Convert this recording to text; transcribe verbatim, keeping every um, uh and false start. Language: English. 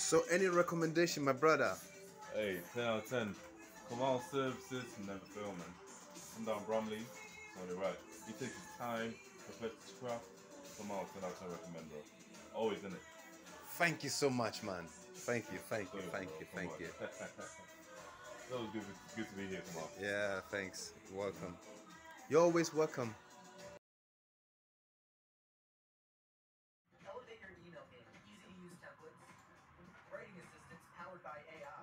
So, any recommendation, my brother? Hey, ten out of ten. Kamal services never fail, man. Come down Bromley, it's only right. He takes his time, perfects his craft. Kamal, ten out of ten recommend, bro. Always in it. Thank you so much, man. Thank you, thank you, Good, thank bro. you, Come thank on. you. That was good, good to be here, Kamal. Yeah, thanks. Welcome. You're always welcome. Elevate your email game with easy-to-use templates, writing assistants powered by A I,